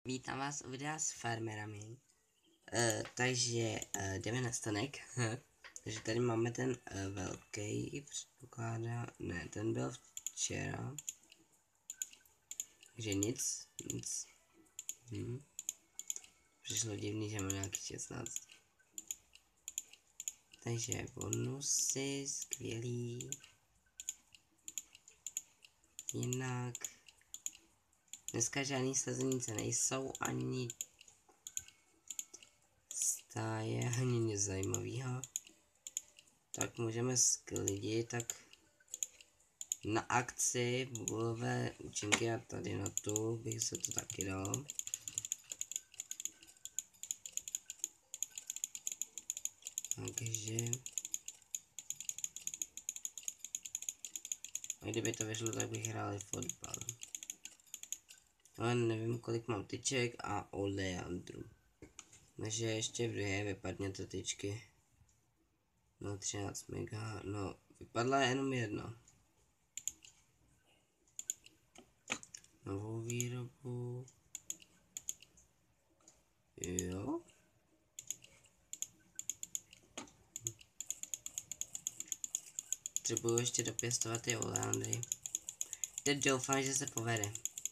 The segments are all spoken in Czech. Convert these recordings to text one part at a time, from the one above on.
Vítám vás u videa s farmerami. Takže jdeme na stanek. Takže tady máme ten velký, předpokládá, ne, ten byl včera. Takže nic. Přišlo divný, že má nějaký 16. Takže bonusy, skvělý. Jinak dneska žádný slezenice nejsou, ani stáje, ani nic zajímavého. Tak můžeme sklidit, tak na akci bubulové účinky a tady na tu bych se to taky dal. Takže a kdyby to vyšlo, tak bych hrál fotbal. Ale nevím, kolik mám tyček a oleandru. Takže ještě v 2 vypadně to tyčky. No 13 mega, no vypadla jenom jedna. Novou výrobu. Jo. Potřebuju ještě dopěstovat ty oleandry. Teď doufám, že se povede.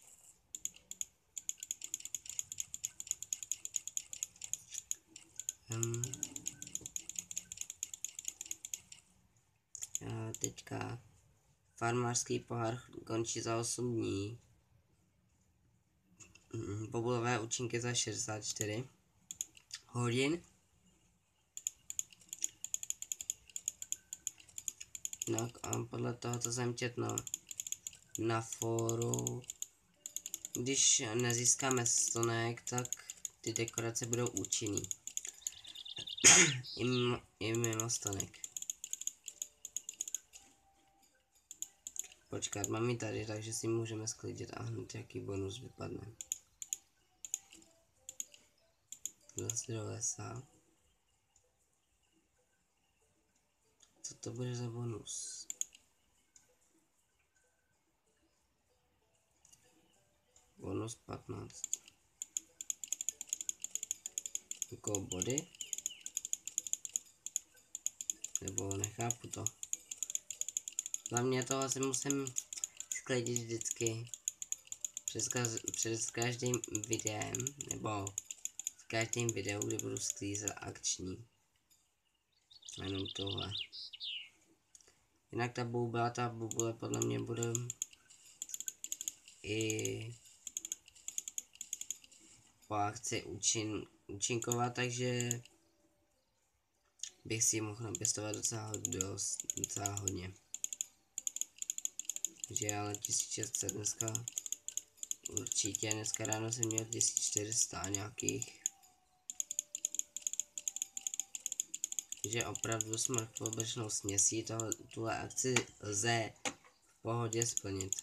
Teďka farmářský pohár končí za 8 dní. Bobulové účinky za 64 hodin. No a podle toho, co jsem četl na fóru, když nezískáme stonek, tak ty dekorace budou účinný. I mimo stonek. Počkat, mám ji tady, takže si můžeme sklidit a hned jaký bonus vypadne. Zase do lesa. Co to bude za bonus? Bonus 15. Jako body? Nebo nechápu to. Hlavně toho si musím sklidit vždycky před každým videem, nebo v každém videu, kde budu sklízet akční. Jenom tohle. Jinak ta bubule podle mě bude i po akci účinkovat, takže bych si ji mohl napěstovat docela hodně. Takže ale 1600 dneska určitě, dneska ráno jsem měl 1400 nějakých. Takže opravdu s mrtvobršnou směsí tuhle akci lze v pohodě splnit.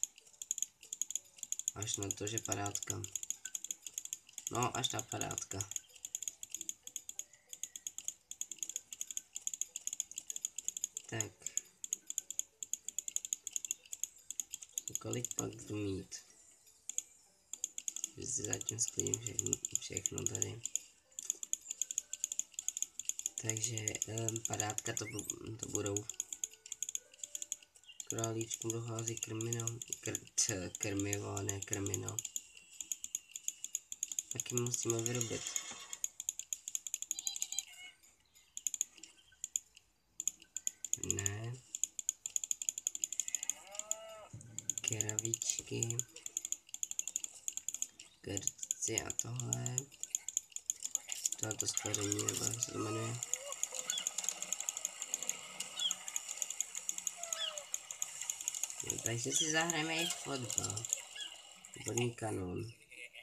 Až na to, že padátka. No, až ta padátka. Tak. Kolik pak budu mít? Že si zatím sklidím všechno tady. Takže padátka to budou. Králíčkům dochází krmivo, ne krmino. Taky musíme vyrobit. Ne. Keravičky. Krci a tohle. Tohleto stvoření, nebo jak se to jmenuje. No, takže si zahrajeme i fotbal. Vodní kanon.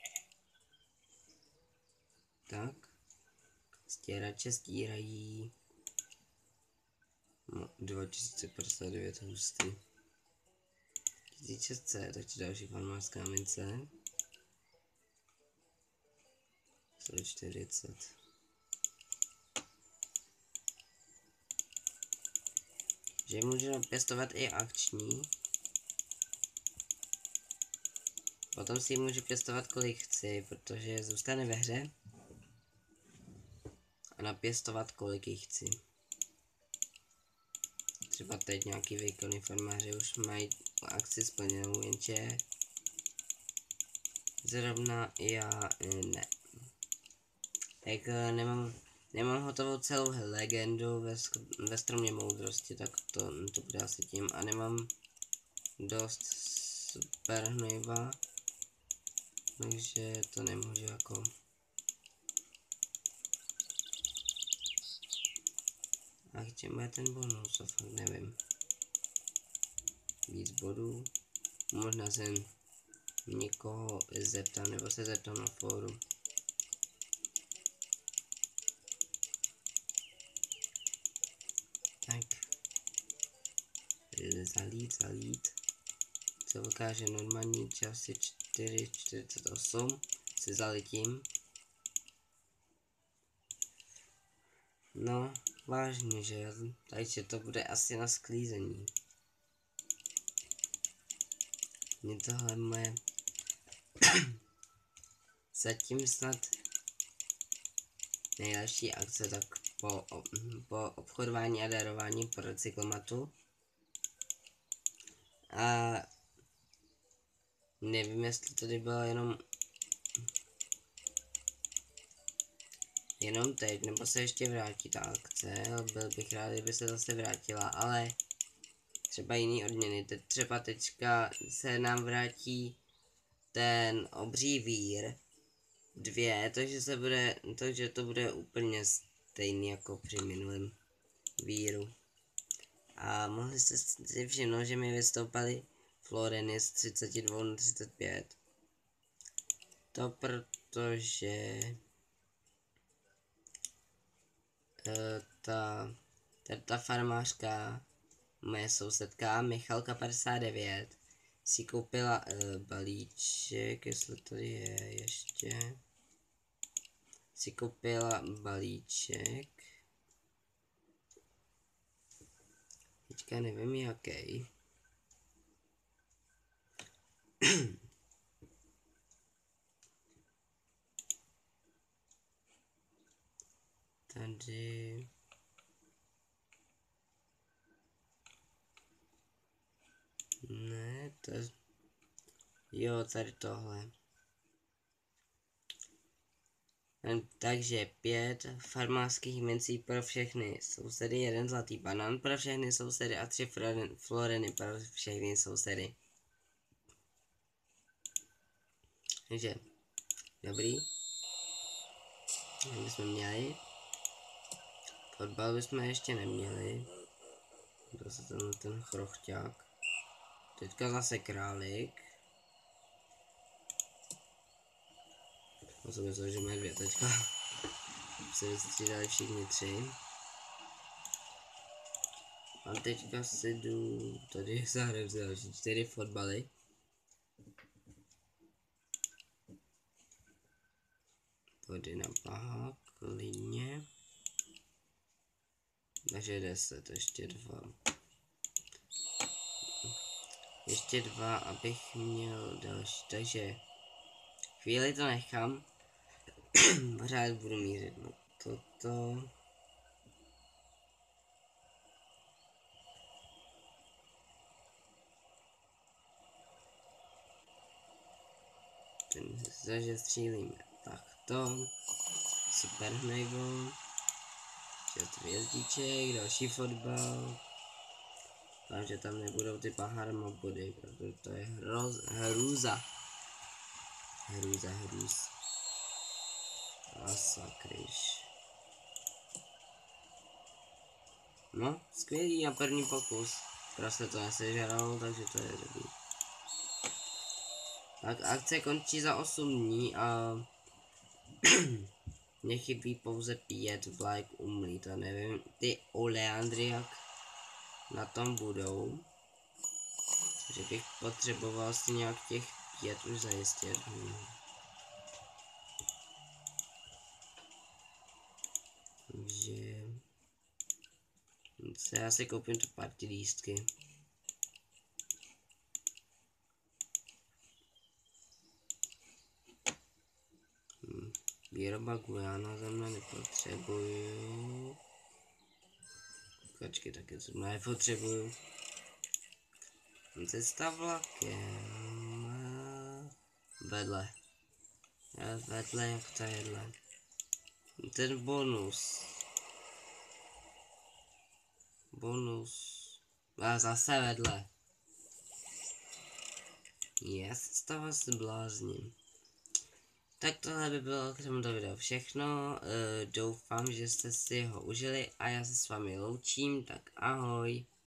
Tak. Stěrače stírají. No, 2059 hustý. 1600, takže další farmářská mince. 140. Že můžeme pěstovat i akční. Potom si ji můžu pěstovat kolik chci, protože zůstane ve hře. A napěstovat kolik ji chci. Třeba teď nějaký výkonný farmáři už mají akci splněnou, jenže zrovna já ne. Jak nemám hotovou celou legendu ve stromě moudrosti, tak to bude asi tím. A nemám dost super hnojiva, takže to nemůžu jako. A k čemu je ten bonus, fakt nevím. Víc bodů. Možná se někoho zeptám, nebo se zeptám na fóru. Tak. Zalít. Co ukáže normální časy 4:48 se zalitím. No, vážně, že jo? Takže to bude asi na sklízení. Mě tohle moje zatím snad nejlepší akce, tak po obchodování a darování po recyklomatu. A nevím, jestli tady bylo jenom teď, nebo se ještě vrátí ta akce. Byl bych rád, kdyby se zase vrátila, ale třeba jiný odměny. Třeba teďka se nám vrátí ten obří vír 2, takže to bude úplně stejný jako při minulém víru. A mohli jste si všimnout, že mi vystoupaly floreny z 32 na 35. To protože ta farmářka, moje sousedka Michalka 59, si koupila balíček, jestli tady je ještě. Si koupila balíček. Teďka nevím jaký. Tady. Ne, to je. Jo, tady tohle. Takže 5 farmářských mincí pro všechny sousedy, 1 zlatý banán pro všechny sousedy a 3 floreny pro všechny sousedy. Takže, dobrý. Jak bychom měli? Fotbal bychom ještě neměli. Zase ten chrochťák. Teďka zase králík. To jsem myslel, že mají 2 teďka. Se vystřídali všichni 3. A teďka si jdu tady zahraju další 4 fotbaly. Body na pahák, klidně. Takže 10, ještě 2. Ještě 2, abych měl další, takže chvíli to nechám. Pořád budu mířit na toto. Takže střílíme takto. Super hnojivo. 6 hvězdiček, další fotbal. Doufám, že tam nebudou ty paharma body, protože to je hrůza. Hrůz. A sakryš. No, skvělý na první pokus. Prostě to nesežral, takže to je dobrý. Tak akce končí za 8 dní a mně chybí pouze 5 vlajk umlí, to nevím, ty oleandry jak na tom budou. Že bych potřeboval si nějak těch 5 už zajistit. Takže já si koupím tu party lístky. Výroba gujána zemle nepotřebuju. Kačky taky zemle nepotřebuju. Cesta vlakem. Vedle. Vedle jak tadyhle. Ten bonus. A zase vedle. Já se z toho zblázním. Tak tohle by bylo k tomuto videu všechno. Doufám, že jste si ho užili a já se s vámi loučím, tak ahoj.